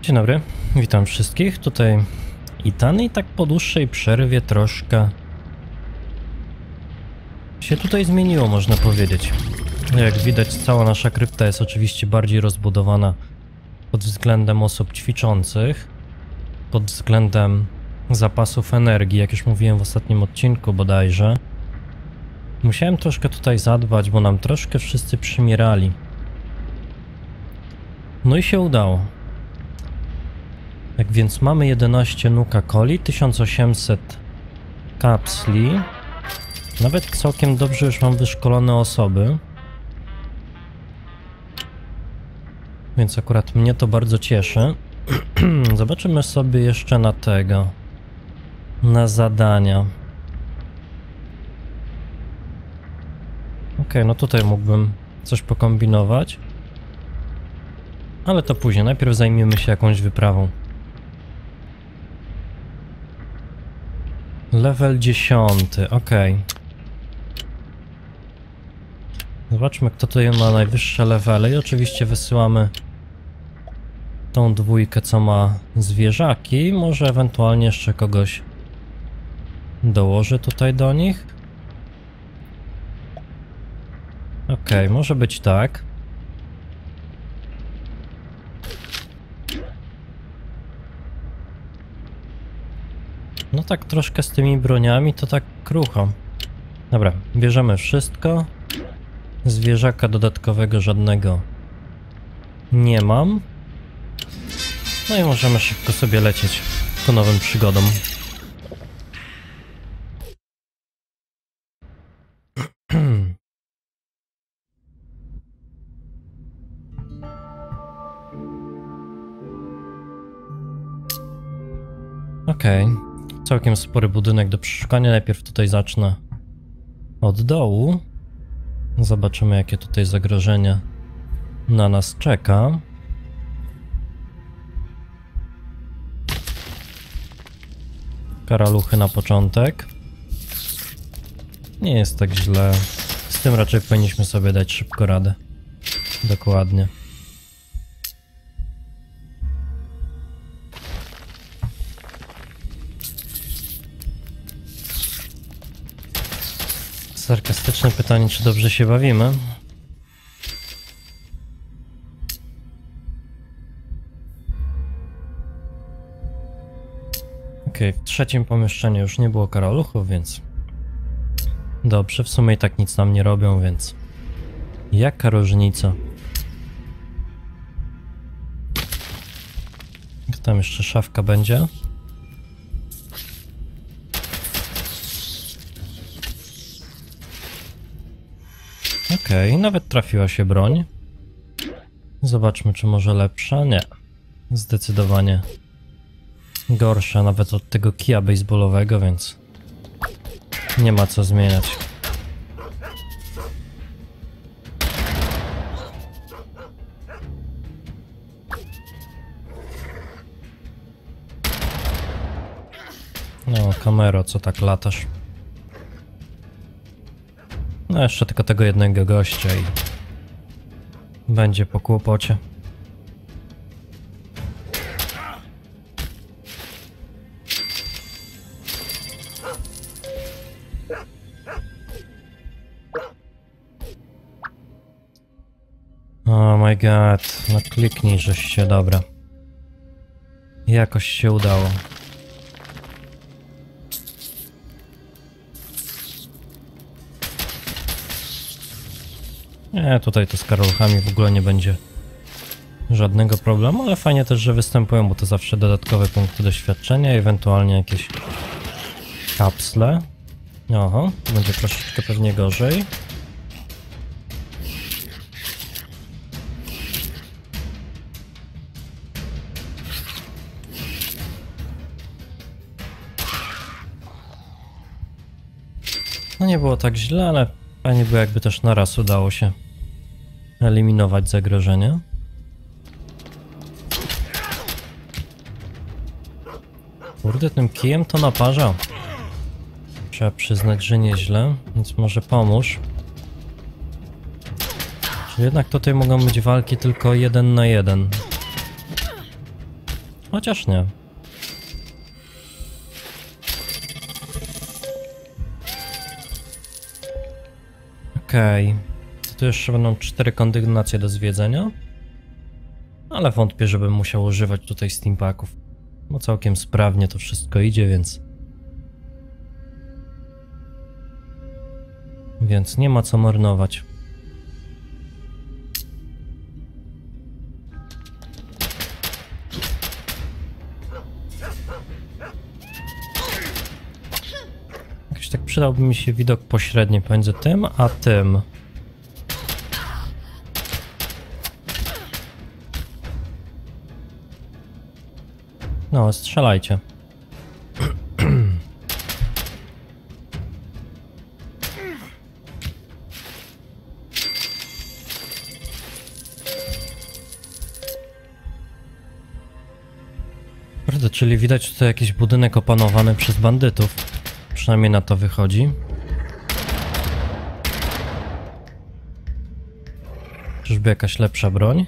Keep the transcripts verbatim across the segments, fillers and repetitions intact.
Dzień dobry, witam wszystkich, tutaj Ethan i tak po dłuższej przerwie troszkę się tutaj zmieniło, można powiedzieć. Jak widać, cała nasza krypta jest oczywiście bardziej rozbudowana pod względem osób ćwiczących, pod względem zapasów energii, jak już mówiłem w ostatnim odcinku bodajże. Musiałem troszkę tutaj zadbać, bo nam troszkę wszyscy przymierali. No i się udało. Tak więc mamy jedenaście Nuka-Coli, tysiąc osiemset kapsli. Nawet całkiem dobrze już mam wyszkolone osoby. Więc akurat mnie to bardzo cieszy. Zobaczymy sobie jeszcze na tego. Na zadania. Ok, no tutaj mógłbym coś pokombinować. Ale to później, najpierw zajmiemy się jakąś wyprawą. Level dziesiąty, ok. Zobaczmy, kto tutaj ma najwyższe levele i oczywiście wysyłamy tą dwójkę, co ma zwierzaki. Może ewentualnie jeszcze kogoś dołożę tutaj do nich. Ok, może być tak. No tak troszkę z tymi broniami to tak krucho. Dobra, bierzemy wszystko. Zwierzaka dodatkowego żadnego nie mam. No i możemy szybko sobie lecieć ku nowym przygodom. Okej. Okay. Całkiem spory budynek do przeszukania. Najpierw tutaj zacznę od dołu. Zobaczymy, jakie tutaj zagrożenie na nas czeka. Karaluchy na początek. Nie jest tak źle. Z tym raczej powinniśmy sobie dać szybko radę. Dokładnie. Sarkastyczne pytanie, czy dobrze się bawimy? Okej, okay, w trzecim pomieszczeniu już nie było karaluchów, więc... Dobrze, w sumie i tak nic nam nie robią, więc... Jaka różnica? Tam jeszcze szafka będzie. Okej, okay, nawet trafiła się broń. Zobaczmy, czy może lepsza. Nie. Zdecydowanie gorsza nawet od tego kija baseballowego, więc nie ma co zmieniać. No, kamero, co tak latasz? No jeszcze tylko tego jednego gościa i będzie po kłopocie. Oh my god, no kliknij, żeś się, dobra. Jakoś się udało. Nie, tutaj to z karaluchami w ogóle nie będzie żadnego problemu, ale fajnie też, że występują, bo to zawsze dodatkowe punkty doświadczenia, ewentualnie jakieś kapsle. Oho, będzie troszeczkę pewnie gorzej. No nie było tak źle, ale fajnie było, jakby też naraz udało się eliminować zagrożenie. Kurde, tym kijem to naparza. Trzeba przyznać, że nieźle, więc może pomóż. Czyli jednak tutaj mogą być walki tylko jeden na jeden. Chociaż nie. Okej. Okay. Tu jeszcze będą cztery kondygnacje do zwiedzenia. Ale wątpię, żebym musiał używać tutaj steampaków. Bo całkiem sprawnie to wszystko idzie, więc... Więc nie ma co marnować. Jakoś tak przydałby mi się widok pośredni pomiędzy tym a tym. No, strzelajcie. Prawda, czyli widać tutaj jakiś budynek opanowany przez bandytów. Przynajmniej na to wychodzi. Czyżby jakaś lepsza broń?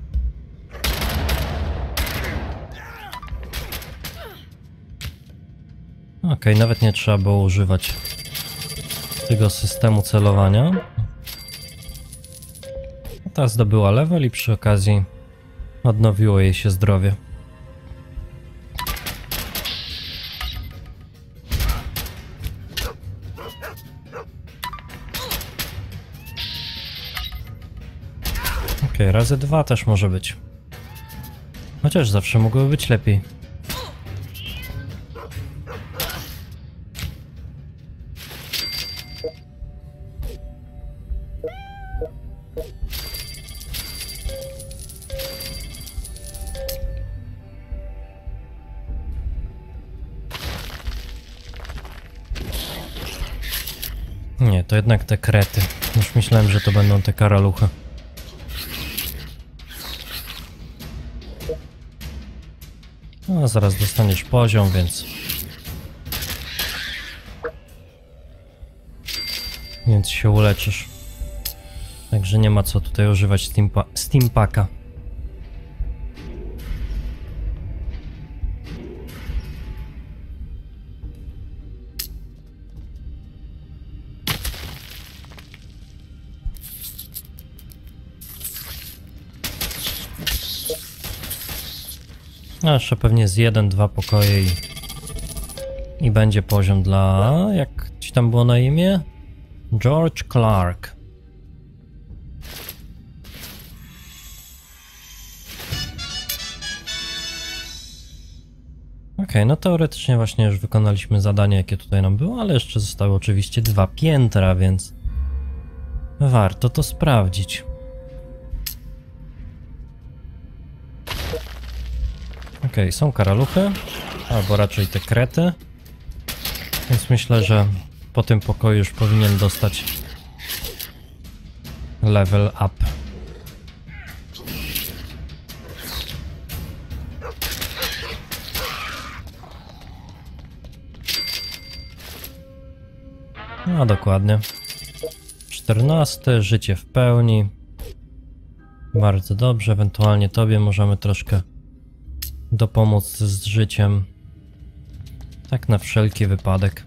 Okej, okay, nawet nie trzeba było używać tego systemu celowania. Ta zdobyła level i przy okazji odnowiło jej się zdrowie. Okej, okay, razy dwa też może być. Chociaż zawsze mogłoby być lepiej. Nie, to jednak te krety. Już myślałem, że to będą te karaluchy. No, zaraz dostaniesz poziom, więc... Więc się uleczysz. Także nie ma co tutaj używać steampa steampaka. No, jeszcze pewnie z jeden, dwa pokoje i, i będzie poziom dla... Jak ci tam było na imię? George Clark. Okej, okay, no teoretycznie właśnie już wykonaliśmy zadanie, jakie tutaj nam było, ale jeszcze zostały oczywiście dwa piętra, więc warto to sprawdzić. Okej, okay, są karaluchy, albo raczej te krety, więc myślę, że po tym pokoju już powinien dostać level up. No dokładnie. czternasty, życie w pełni. Bardzo dobrze, ewentualnie tobie możemy troszkę dopomóc z życiem. Tak na wszelki wypadek.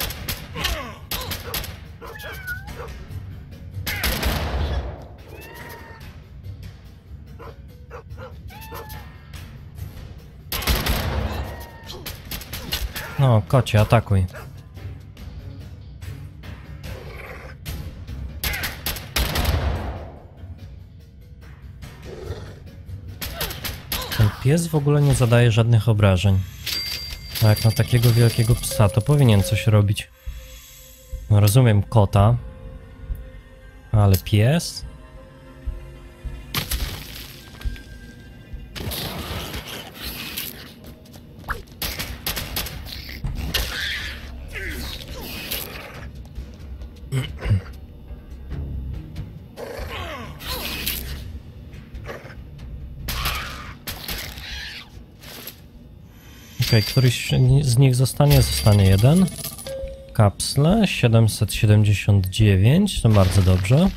No, kocie, atakuj. Ten pies w ogóle nie zadaje żadnych obrażeń. A jak na takiego wielkiego psa, to powinien coś robić. No, rozumiem kota. Ale pies? Okej, okay, któryś z nich zostanie? Zostanie jeden. Kapsle siedemset siedemdziesiąt dziewięć, to bardzo dobrze.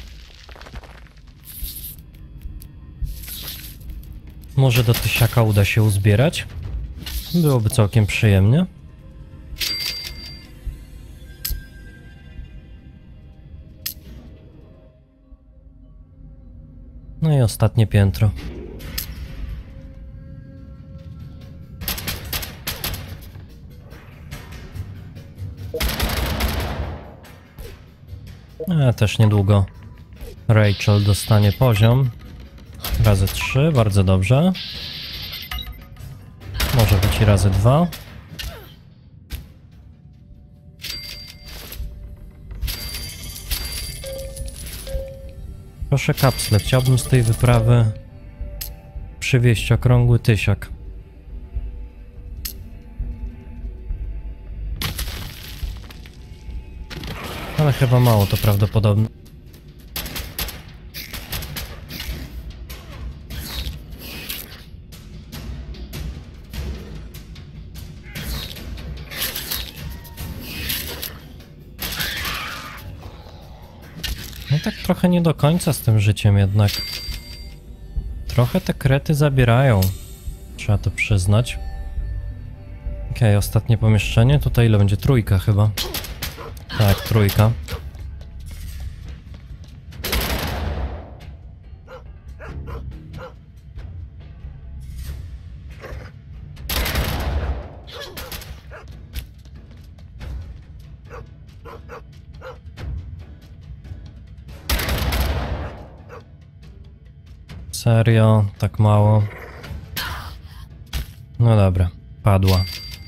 Może do tysiaka uda się uzbierać. Byłoby całkiem przyjemnie. No i ostatnie piętro. A też niedługo Rachel dostanie poziom. Razy trzy, bardzo dobrze. Może być i razy dwa. Proszę kapsle, chciałbym z tej wyprawy przywieźć okrągły tysiak. Ale chyba mało to prawdopodobne. No tak trochę nie do końca z tym życiem jednak. Trochę te krety zabierają. Trzeba to przyznać. Okej, okay, ostatnie pomieszczenie. Tutaj ile będzie? Trójka chyba. Tak, trójka. Serio? Tak mało? No dobra, padła.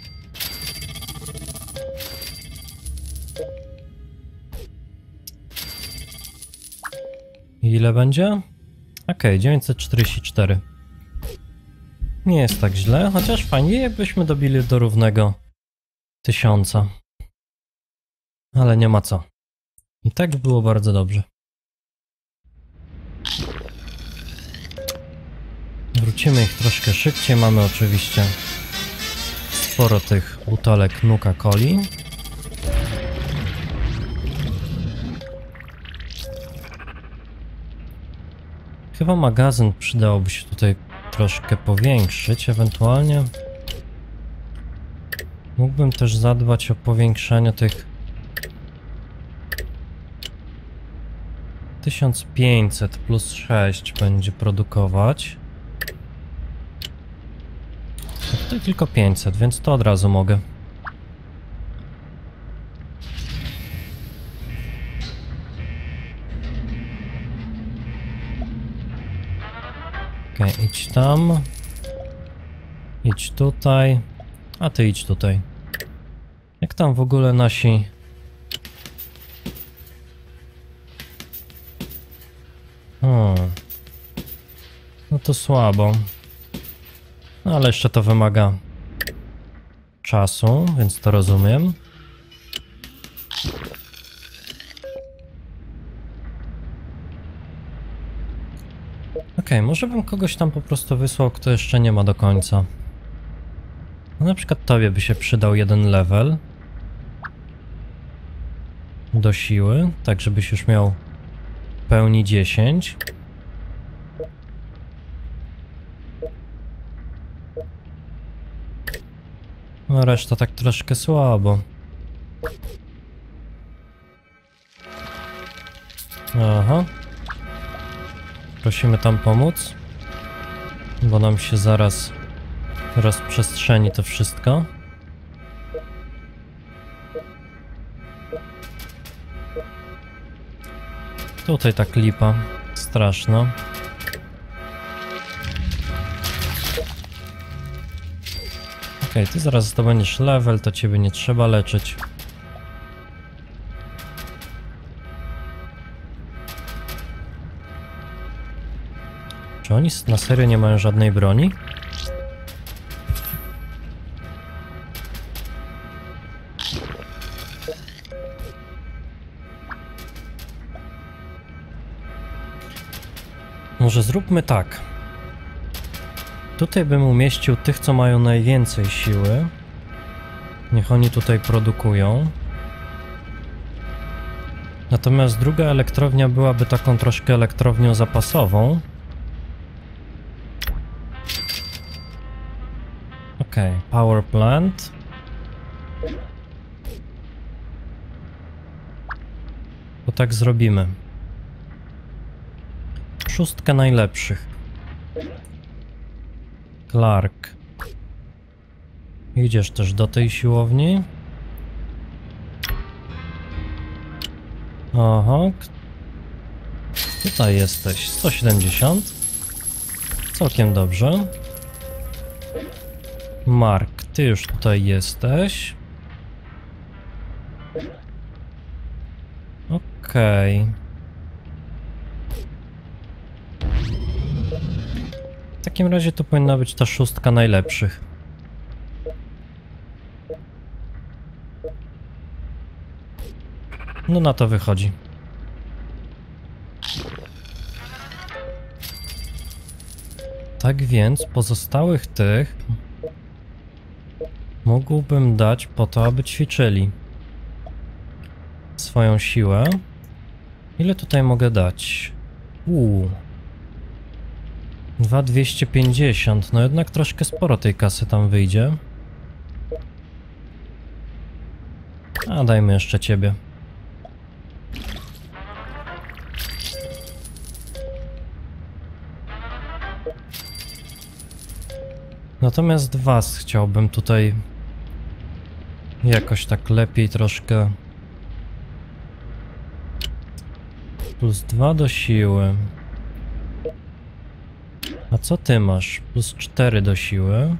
Ile będzie? Okej, okay, dziewięćset czterdzieści cztery. Nie jest tak źle, chociaż fajnie jakbyśmy dobili do równego tysiąca. Ale nie ma co. I tak było bardzo dobrze. Wrócimy ich troszkę szybciej. Mamy oczywiście sporo tych butelek Nuka-Coli. Chyba magazyn przydałoby się tutaj troszkę powiększyć, ewentualnie mógłbym też zadbać o powiększenie tych tysiąc pięćset plus sześć będzie produkować. A tutaj tylko pięćset, więc to od razu mogę. Okej, okay, idź tam. Idź tutaj. A ty idź tutaj. Jak tam w ogóle nasi... Hmm. No to słabo. No ale jeszcze to wymaga czasu, więc to rozumiem. Okej, okay, może bym kogoś tam po prostu wysłał, kto jeszcze nie ma do końca. No, na przykład tobie by się przydał jeden level do siły, tak żebyś już miał w pełni dziesięć. No reszta tak troszkę słabo. Aha. Prosimy tam pomóc, bo nam się zaraz rozprzestrzeni to wszystko. Tutaj tak lipa straszna. Okej, ty zaraz zdobędziesz level, to ciebie nie trzeba leczyć. Czy oni na serio nie mają żadnej broni? Może zróbmy tak. Tutaj bym umieścił tych, co mają najwięcej siły. Niech oni tutaj produkują. Natomiast druga elektrownia byłaby taką troszkę elektrownią zapasową. Ok, Okej, okay. Power plant. To tak zrobimy. Szóstka najlepszych. Clark. Idziesz też do tej siłowni. Oho. Tutaj jesteś. sto siedemdziesiąt. Całkiem dobrze. Mark, ty już tutaj jesteś. Okej. Okay. W takim razie to powinna być ta szóstka najlepszych. No na to wychodzi. Tak więc pozostałych tych mógłbym dać po to, aby ćwiczyli swoją siłę. Ile tutaj mogę dać? Uuu. dwa tysiące dwieście pięćdziesiąt. No jednak troszkę sporo tej kasy tam wyjdzie. A dajmy jeszcze ciebie. Natomiast was chciałbym tutaj jakoś tak lepiej troszkę. Plus dwa do siły. A co ty masz? Plus cztery do siły.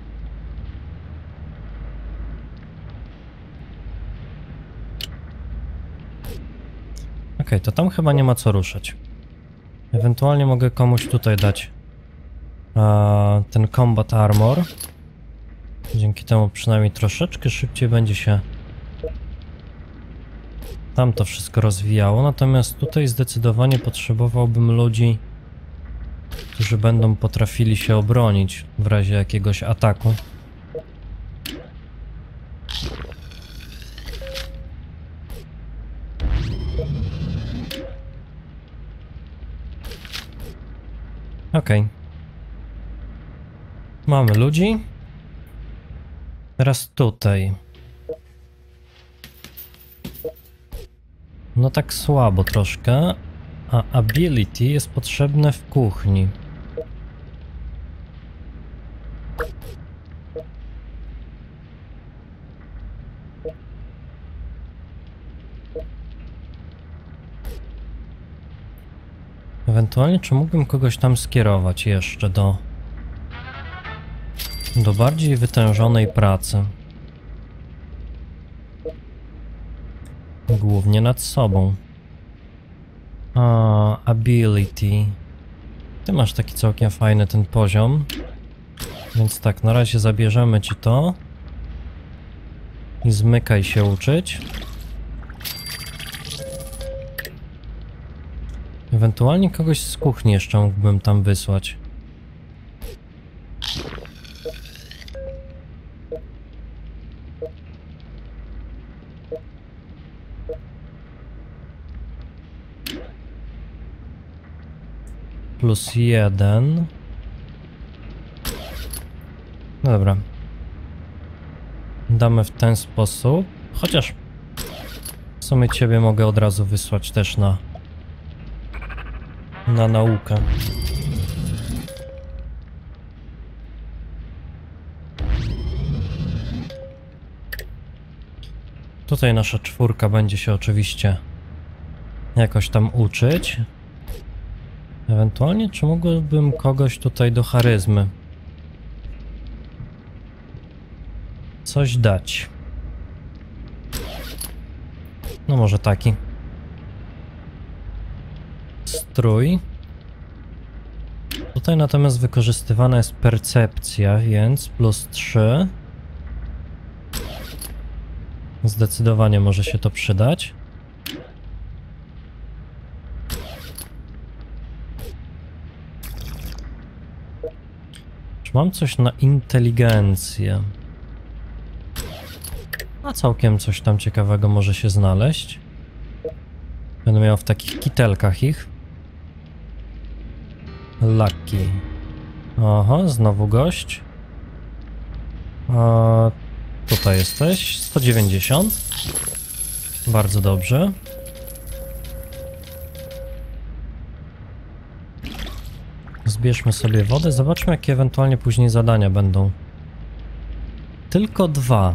Okej, okay, to tam chyba nie ma co ruszać. Ewentualnie mogę komuś tutaj dać a, ten Combat Armor. Dzięki temu przynajmniej troszeczkę szybciej będzie się tam to wszystko rozwijało. Natomiast tutaj zdecydowanie potrzebowałbym ludzi, którzy będą potrafili się obronić w razie jakiegoś ataku. Okej. Okay. Mamy ludzi. Teraz tutaj. No tak słabo troszkę. A ability jest potrzebne w kuchni. Ewentualnie czy mógłbym kogoś tam skierować jeszcze do do bardziej wytężonej pracy. Głównie nad sobą. A, ability. Ty masz taki całkiem fajny ten poziom. Więc tak, na razie zabierzemy ci to. I zmykaj się uczyć. Ewentualnie kogoś z kuchni jeszcze mógłbym tam wysłać. Plus jeden. No dobra. Damy w ten sposób. Chociaż w sumie ciebie mogę od razu wysłać też na na naukę. Tutaj nasza czwórka będzie się oczywiście jakoś tam uczyć. Ewentualnie czy mógłbym kogoś tutaj do charyzmy coś dać? No może taki. Strój. Tutaj natomiast wykorzystywana jest percepcja, więc plus trzy. Zdecydowanie może się to przydać. Czy mam coś na inteligencję? A całkiem coś tam ciekawego może się znaleźć. Będę miał w takich kitelkach ich. Lucky. Oho, znowu gość. A tutaj jesteś. sto dziewięćdziesiąt. Bardzo dobrze. Zbierzmy sobie wodę. Zobaczmy, jakie ewentualnie później zadania będą. Tylko dwa.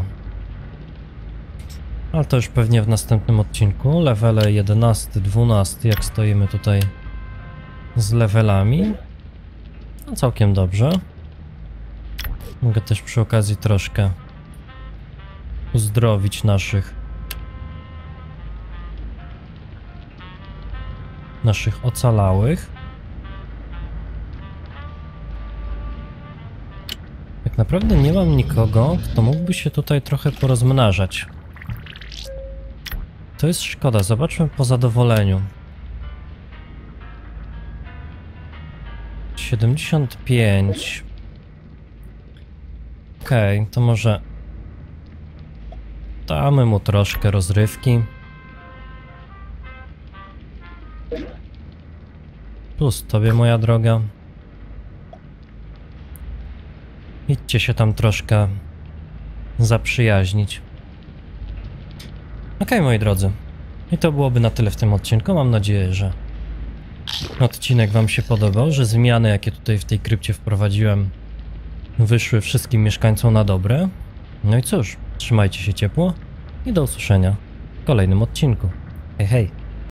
Ale to już pewnie w następnym odcinku. Levele jedenaście, dwanaście, jak stoimy tutaj z levelami. No całkiem dobrze. Mogę też przy okazji troszkę uzdrowić naszych naszych ocalałych. Tak naprawdę nie mam nikogo, kto mógłby się tutaj trochę porozmnażać. To jest szkoda. Zobaczmy po zadowoleniu. siedemdziesiąt pięć. Okej, okay, to może damy mu troszkę rozrywki. Plus tobie, moja droga. Idźcie się tam troszkę zaprzyjaźnić. Okej, okay, moi drodzy. I to byłoby na tyle w tym odcinku. Mam nadzieję, że odcinek wam się podobał, że zmiany, jakie tutaj w tej krypcie wprowadziłem, wyszły wszystkim mieszkańcom na dobre. No i cóż, trzymajcie się ciepło i do usłyszenia w kolejnym odcinku. Hej, hej!